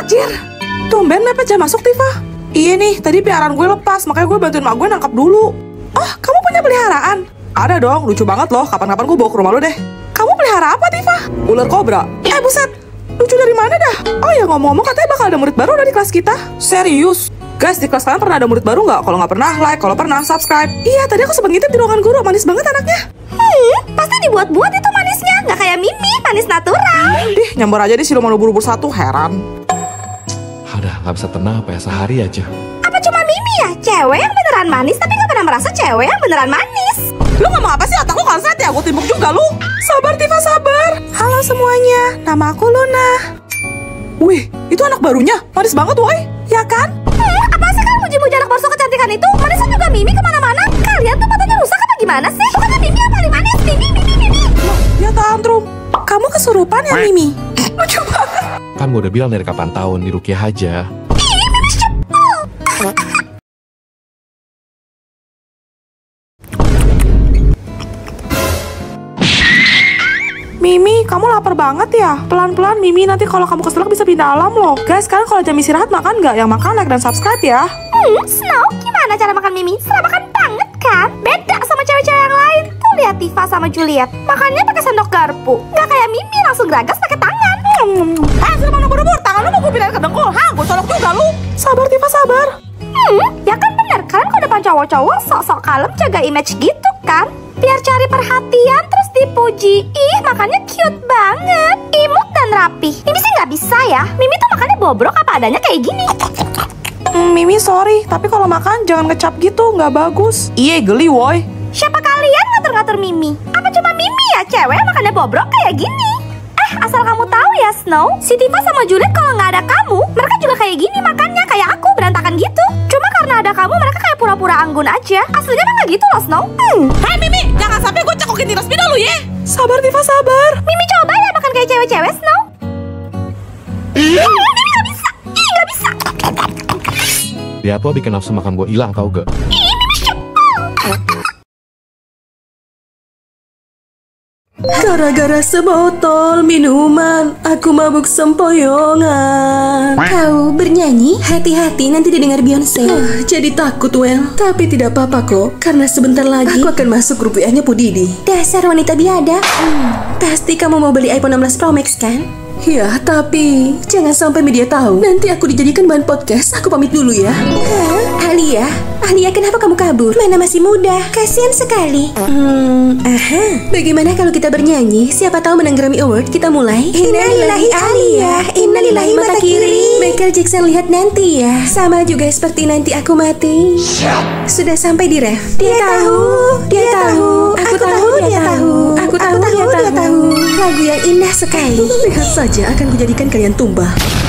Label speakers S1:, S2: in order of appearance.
S1: Anjir, tumben mepet jam masuk, Tifa. Iya nih, tadi piaraan gue lepas, makanya gue bantuin mak gue nangkap dulu. Oh, kamu punya peliharaan? Ada dong, lucu banget loh. Kapan-kapan gue bawa ke rumah lo deh. Kamu pelihara apa, Tifa? Ular kobra. Buset, lucu dari mana dah? Oh ya, ngomong-ngomong katanya bakal ada murid baru dari kelas kita. Serius? Guys, di kelas kalian pernah ada murid baru nggak? Kalau nggak pernah, like. Kalau pernah, subscribe. Iya, tadi aku sempat ngintip di ruangan guru. Manis banget anaknya.
S2: Pasti dibuat-buat itu manisnya. Nggak kayak Mimi, manis natural.
S1: Nyambor aja di siluman ubur-ubur satu, heran.
S3: Udah nggak bisa tenang apa ya, sehari aja.
S2: Apa cuma Mimi ya? Cewek yang beneran manis tapi nggak pernah merasa cewek yang beneran manis.
S1: Lu ngomong apa sih? Otak lu konslet ya? Gue timbuk juga lu. Sabar, Tifa, sabar. Halo semuanya, nama aku Luna. Wih, itu anak barunya. Manis banget, woy. Ya kan?
S2: Apa sih kan muji-muji anak borso kecantikan itu? Manisnya juga Mimi kemana-mana. Kalian tuh matanya rusak apa gimana sih? Pokoknya Mimi yang paling manis. Mimi.
S1: Ya tantrum. Kamu kesurupan ya, Mimi? Lucu banget.
S3: Kan gue udah bilang dari kapan tahun di Rukiah aja.
S1: Mimi, kamu lapar banget ya? Pelan-pelan, Mimi. Nanti kalau kamu keselak bisa pindah alam loh. Guys, sekarang kalau jam istirahat makan nggak? Yang makan like dan subscribe ya.
S2: Snow, gimana cara makan Mimi? Serabakan banget kan? Beda sama cewek-cewek yang lain. Tuh lihat Tifa sama Juliet. Makannya pakai sendok garpu. Nggak kayak Mimi langsung geragas pakai tangan.
S1: Sudah mana buru-buru? Tangan lu mau gue pindahin ke dengkul. Gue colok juga lu. Sabar, Tifa, sabar.
S2: Ya kan bener. Kalian kalau depan cowok-cowok sok-sok kalem jaga image gitu kan? Biar cari perhatian terus dipuji. Ih, makannya cute banget. Imut dan rapi. Mimi sih nggak bisa ya. Mimi tuh makannya bobrok apa adanya kayak gini.
S1: Mimi sorry, tapi kalau makan jangan ngecap gitu, nggak bagus. Iya, geli woy.
S2: Siapa kalian ngatur-ngatur Mimi? Apa cuma Mimi ya cewek makannya bobrok kayak gini? Asal kamu tahu ya Snow, si Tifa sama Juliet kalau nggak ada kamu, mereka juga kayak gini makannya, kayak aku berantakan gitu. Cuma karena ada kamu mereka kayak pura-pura anggun aja. Aslinya kan nggak gitu loh Snow.
S1: Hai Mimi, jangan sampai gue cekokin di resmi dulu ya. Sabar Tifa, sabar.
S2: Mimi coba ya makan kayak cewek-cewek Snow. Mimi nggak bisa, nggak bisa.
S3: Lihat lo bikin nafsu makan gue hilang tau gak?
S4: Gara-gara sebotol minuman, aku mabuk sempoyongan. Kau bernyanyi? Hati-hati nanti didengar Beyonce. Jadi takut, Well. Tapi tidak apa-apa kok, karena sebentar lagi aku akan masuk rupiahnya Po Didi. Dasar wanita biadab. Pasti kamu mau beli iPhone 16 Pro Max kan? Ya, tapi jangan sampai media tahu. Nanti aku dijadikan bahan podcast. Aku pamit dulu ya. Alia, kenapa kamu kabur? Mana masih muda, kasihan sekali. Bagaimana kalau kita bernyanyi? Siapa tahu menang Grammy Award. Kita mulai. Innalillahi Alia, innalillahi mata kiri. Michael Jackson lihat nanti ya. Sama juga seperti nanti aku mati. Sudah sampai di ref. Dia tahu. Aku tahu dia tahu. Aku tahu dia tahu. Lagu yang indah sekali. Lihat saja akan kujadikan kalian tumbang.